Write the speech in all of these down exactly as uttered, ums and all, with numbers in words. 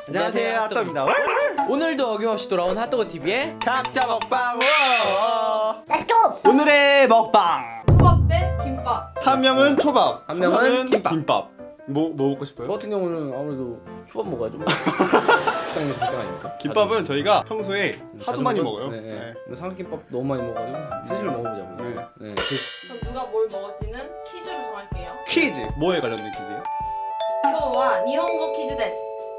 안녕하세요, 핫도그입니다. 오늘도 어김없이 돌아온 핫도그티비의 각자 먹방. 렛츠고! 오늘의 먹방. 초밥 대 김밥. 한 명은 초밥, 한 명은 김밥. 김밥. 뭐, 뭐 먹고 싶어요? 저 같은 경우는 아무래도 초밥 먹어야죠. 비싼 게 절대 아닙니까? 김밥은 저희가 평소에 하도 많이 먹어요. 네, 네. 네. 네. 삼각김밥 너무 많이 먹어가지고 스시를 먹어보자고. 네. 네. 그럼 누가 뭘 먹을지는 퀴즈로 정할게요. 퀴즈! 뭐에 관련된 퀴즈예요? 교와 니혼고 퀴즈 데스.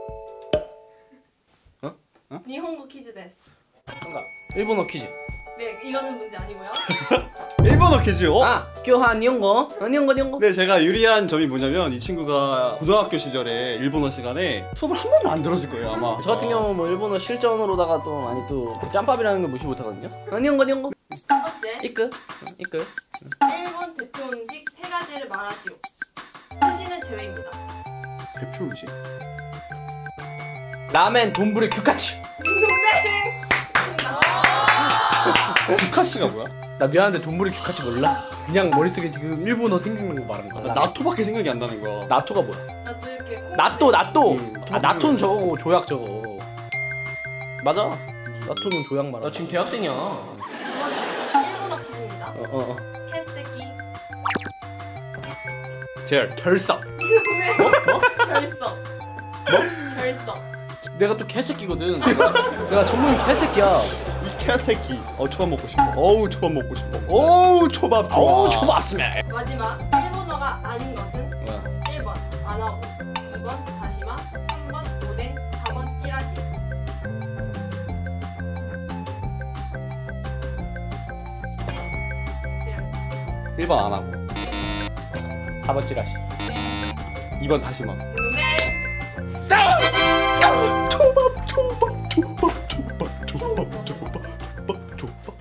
어? 어? 니혼고 퀴즈 데스. 뭔가 일본어 퀴즈. 네, 이거는 문제 아니고요. 일본어 퀴즈! 어? 아! 교환 니혼고? 어, 니혼고 니혼고? 네, 제가 유리한 점이 뭐냐면 이 친구가 고등학교 시절에 일본어 시간에 수업을 한 번도 안 들었을 거예요, 아마. 저 같은 경우는 뭐 일본어 실전으로다가 또 많이 또 짬밥이라는 걸 무시 못하거든요. 어, 니혼고 니혼고? 첫 번째, 이끄? 이끄? 일본 대표 음식 세 가지를 말하시오. 스시는 제외입니다. 대표 음식? 라멘, 돈부리, 규카치! 딩동댕! 규카시가 뭐야? 나 미안한데 돈부리 규카치 몰라? 그냥 머릿속에 지금 일본어 생각난 거 말하는 거야. 나토밖에 생각이 안 나는 거야. 나토가 뭐야? 나도 이렇게 콩- 나또 나또. 음, 아 나토는 저거고 조약 저거. 맞아. 나토는 조약 말아. 나 지금 대학생이야. 어 일본어 퀴즈입니다. 어. 어. 캐스테키. 제열, 결석. 뭐? 뭐? 결석. 뭐? 결석. 내가 또 개새끼거든. 내가, 내가 전문이 개새끼야. 이 개새끼. 어, 초밥 먹고 싶어. 어우, 초밥 먹고 싶어. 어우, 초밥 좋아. 어우 초밥 스멜. 마지막 일본어가 아닌 것은 뭐야? 일 번 아나오, 이 번 다시마, 삼 번 오뎅, 사 번 찌라시. 일 번 안 하고. 사 번 찌라시. 이 번 다시마. 오뎅. 초밥, 초밥, 초밥, 초밥, 초밥, 초밥, 초밥, 초밥, 초밥,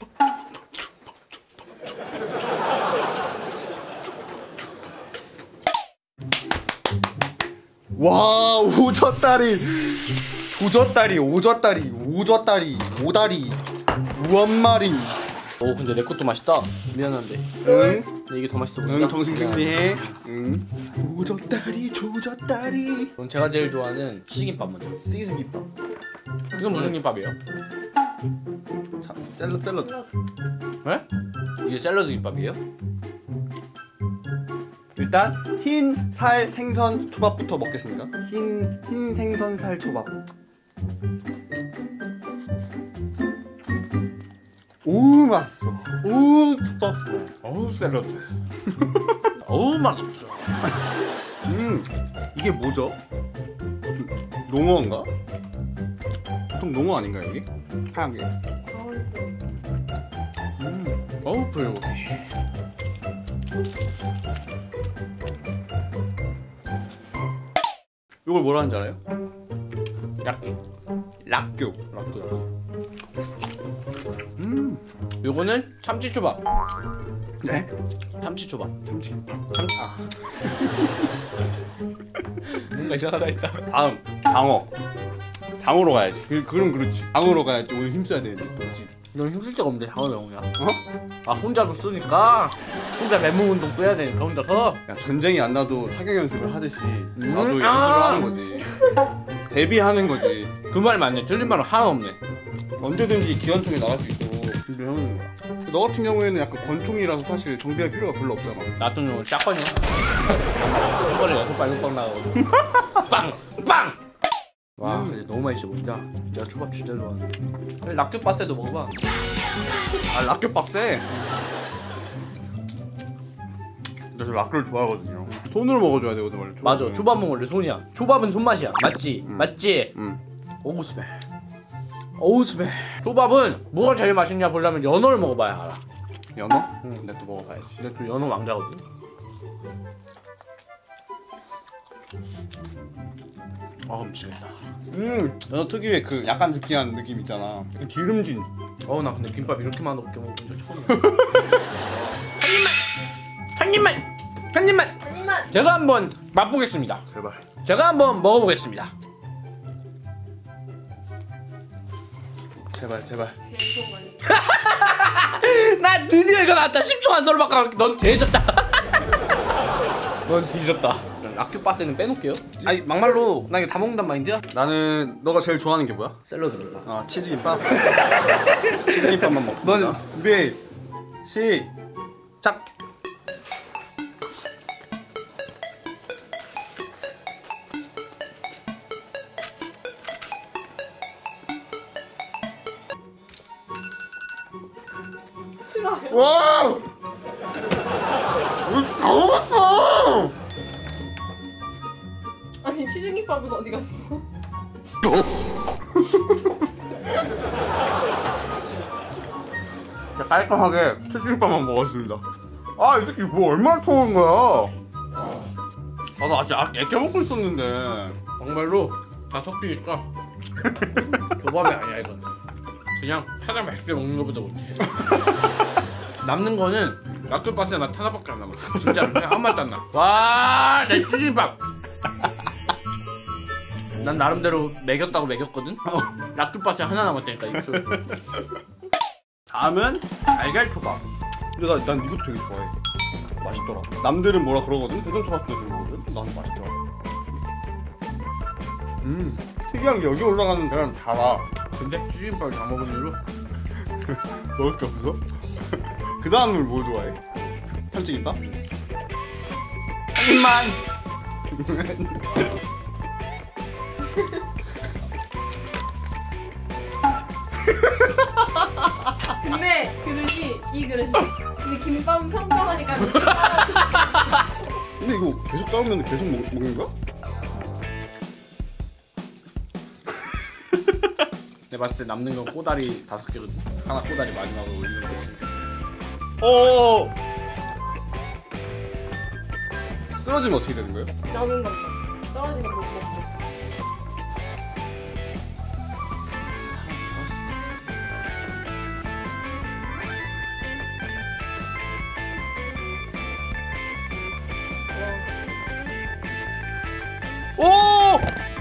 와, 오젓다리, 조젓다리, 오젓다리, 오젓다리, 오다리, 우엄마리. 오 근데 내 것도 맛있다. 미안한데. 응? 근데 이게 더 맛있어 보인다. 응, 정신 승리해. 응. 오젓다리, 조젓다리. 그럼 제가 제일 좋아하는 치김밥 먼저. 시즈김밥. 이건 무슨 김밥이에요? 샐러드, 샐러드. 네? 이게 샐러드 김밥이에요? 일단 흰 살 생선 초밥부터 먹겠습니다. 흰, 흰 생선 살 초밥. 오, 맛있어. 오, 초밥. 어우 샐러드. 어우 맛없어. 음, 이게 뭐죠? 무슨 농어인가? 보통 농어 아닌가요, 이게? 하얀 게. 음, 어우 불고기. 이걸 뭐라 하는지 알아요? 약기. 락교. 락도. 음, 요거는 참치초밥. 네? 참치초밥. 참치. 참치. 아. 뭔가 이상하다 했다. 다음, 장어. 장어로 가야지. 그, 그럼 그렇지. 장어로 가야지. 오늘 힘써야 되는데. 그렇지. 넌 힘쓸 데가 없는데 장어 명이야. 어? 아 혼자도 쓰니까 혼자 맨몸 운동 또 해야 되니까 혼자서. 야, 전쟁이 안 나도 사격 연습을 하듯이 나도 연습을 아. 하는 거지. 데뷔하는 거지. 그 말 맞네. 틀린 말은 하나 없네. 언제든지 기관총에 나갈 수 있도록 준비하는 거야. 너 같은 경우에는 약간 권총이라서 사실 정비할 필요가 별로 없잖아. 나도 좀 짝건이야. 한 번에 여섯 발 육방 나가거든. 빵! 빵! 와 근데 너무 맛있어 보인다. 내가 초밥 진짜 좋아하는데. 락주바세도 먹어봐. 아, 락교 빡세. 저 락교를 좋아하거든요. 손으로 먹어줘야 되거든 원래. 맞아. 초밥은. 초밥은 원래 손이야. 초밥은 손맛이야. 맞지? 음. 맞지? 응. 어우 스멜. 어우 스멜. 초밥은 뭐가 제일 맛있냐 보려면 연어를 먹어봐야 알아. 연어? 응. 근데 또 먹어봐야지. 근데 또 연어 왕자거든. 아 미치겠다. 음, 연어 특유의 그 약간 느끼한 느낌 있잖아. 그 기름진. 어우 나 근데 김밥 이렇게 맛없게 먹은 적 처음이야. 한 입만! 한 입만! 한 입만! 한 입만. 제가 한번 맛보겠습니다. 제발. 제가 한번 먹어보겠습니다. 제발, 제발. 계속 많이. 나 드디어 이거 나왔다. 십 초 안 설박가. 넌 대졌다. 넌 뒤졌다. 라큐 바스는 빼놓을게요. 아니 막말로 나 이거 다 먹는단 마인드야? 나는 너가 제일 좋아하는 게 뭐야? 샐러드를 봐. 아 치즈김밥. 치즈김밥만 먹습니다. 너는- 준비 시작. 싫어요. 와! 이거 다 먹었어! 아니 치즈김밥은 어디 갔어? 진짜 깔끔하게 치즈김밥만 먹었습니다. 아, 이 새끼 뭐 얼마나 통한 거야? 아, 나 아직 아- 애껴 먹고 있었는데. 막말로 다 섞이니까 조밥이 아니야 이건. 그냥 타다 맛있게 먹는 것보다 못해. 남는 거는 라큐 바스의 맛 하나밖에 안 남아. 진짜 그냥 아무 맛도 안 나. 와, 내 치즈김밥. 난 나름대로 매겼다고 매겼거든. 라큐 바스 하나 남았다니까 입술. 다음은 달걀초밥. 근데 나, 난 이것도 되게 좋아해. 맛있더라. 남들은 뭐라 그러거든? 대전초밥도 그러거든? 나는 맛있더라. 음, 특이한 게 여기 올라가는 데는 달아. 근데 치즈김밥을 다 먹은 이유로 먹을 게 없어? 그 다음을 뭐 좋아해? 참치김밥? 한입만! 근데 그릇이 이 그릇이. 근데 김밥은 평평하니까. 근데 이거 계속 싸우면 계속 먹, 먹는 거야? 내가 봤을 때 남는 건 꼬다리 다섯 개거든. 하나 꼬다리 마지막으로 올리는 끝이니까. 어. 쓰러지면 어떻게 되는 거예요? 남은 것만. 떨어지는 못 먹고. 오!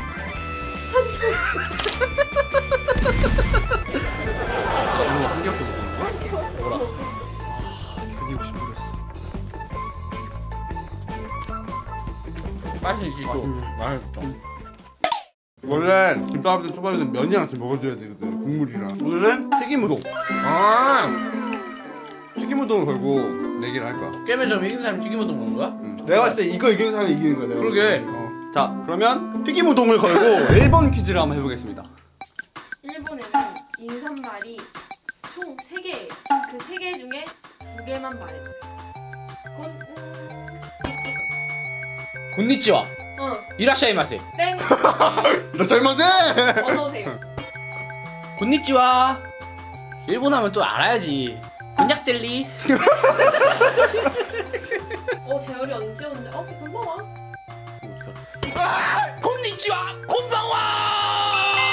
이거 한 개밖에 못 먹는 거야? 뭐라? 괜히 욕심 부렸어. 맛있지 또. 맛있어. 원래 김밥이든 초밥이든 면이랑 같이 먹어줘야 되거든. 국물이랑. 오늘은 튀김우동. 아, 튀김우동을 걸고 내기를 할 거야. 깨매점 이긴 사람이 튀김우동 먹는 거야? 응. 내가 봤을 때 이거 이기는 사람이 이기는 거야. 내가 그러게. 봤을 때. 어. 자, 그러면 튀김우동을 걸고 일본 퀴즈를 한번 해보겠습니다. 일본에는 인사말이 총 세 개예요. 그 세 개 중에 두 개만 말해주세요. 곤, 음... 곤니치와 어, 이라샤이마세. 땡! 나 잘못해! 어서오세요. 곤니치와. 일본 하면 또 알아야지. 곤약 젤리. 어, 재열이 언제 온대? 어, 금방 와. 아, 곤니치와 곤방와.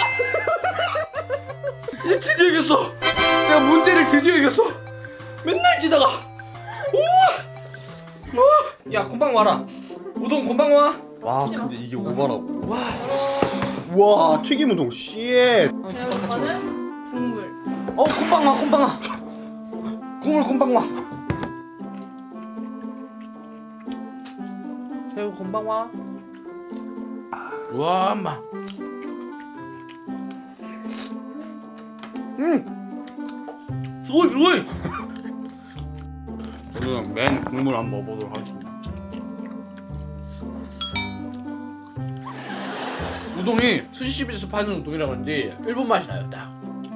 이 드디어 이겼어. 내가 문제를 드디어 이겼어. 맨날 지다가. 오, 오. 야 곤방 와라. 우동 곤방 와. 와, 근데 이게 오바라고. 와. 와, 튀김우동, 씨. 재열 오빠는 국물. 어 곤방 와 곤방 와. 국물 곤방 와. 새우 곤방 와. 와 엄마. 음. 수고이 수고이. 저는 맨 국물 한번 먹어보도록 하겠습니다. 우동이 스시집에서 파는 우동이라고 하는데 일본 맛이 나요 딱.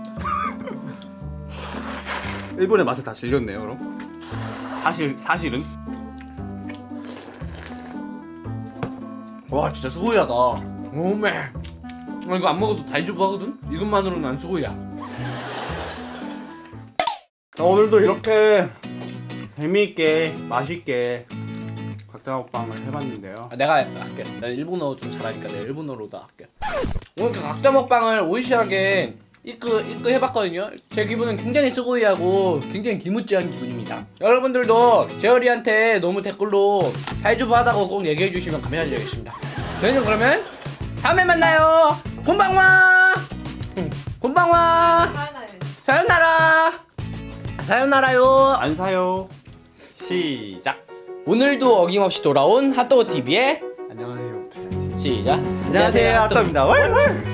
일본의 맛을 다 즐겼네요, 그럼. 사실 사실은. 와 진짜 수고이하다. 오메. 아, 이거 안 먹어도 다이조부 하거든? 이것만으로는 안 수고이야. 자, 오늘도 이렇게 재미있게 맛있게 각자 먹방을 해봤는데요. 아, 내가 할게. 난 일본어 좀 잘하니까 내가 일본어로도 할게. 오늘 그 각자 먹방을 오이시하게 이끄, 이끄 해봤거든요. 제 기분은 굉장히 스고이하고 굉장히 기무찌한 기분입니다. 여러분들도 재열이한테 너무 댓글로 다이조부 하다고 꼭 얘기해주시면 감사드리겠습니다. 저희는 그러면 다음에 만나요. 곤방와. 응, 곤방와. 사연아요. 사요나라. 사요나라요. 안 사요. 시작. 오늘도 어김없이 돌아온 핫도그 티비의 안녕하세요. 시작. 안녕하세요. 핫도그입니다. 월, 월.